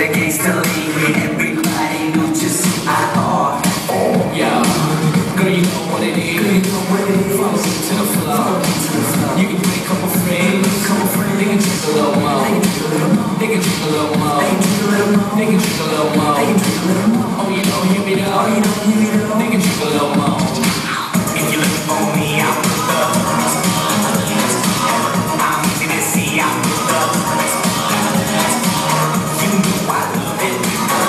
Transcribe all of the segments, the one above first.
a gangster league. Everybody knows just who I are. Yo, girl, you know what it is. Follow me to the floor. You can bring a couple friends. They can drink a little more. They can drink a little more. They can drink a little more. Oh, you don't hear me though. They can drink a little more. If you look for me, I'll put up. I'm easy to see, I'll put up. You know I love it.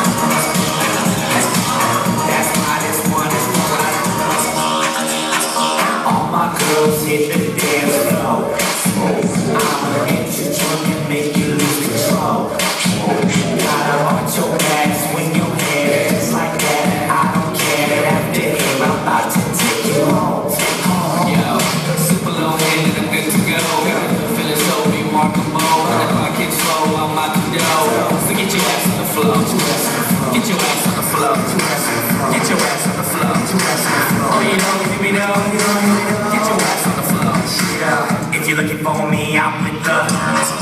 That's why this one is for us. All my girls hit the dance floor. I'ma get you drunk and make you lose control. Gotta arch your ass when your hair is like that. I don't care. After here, I'm about to take you home. Yo, super low hand and I'm good to go. Feeling so remarkable. When the clock hits slow, I'm out the door. So get your ass on the floor. Get your ass on the floor. Get your ass on the floor. Oh, you don't hear me though? Get your ass on the floor. If you're looking for me, I'll put the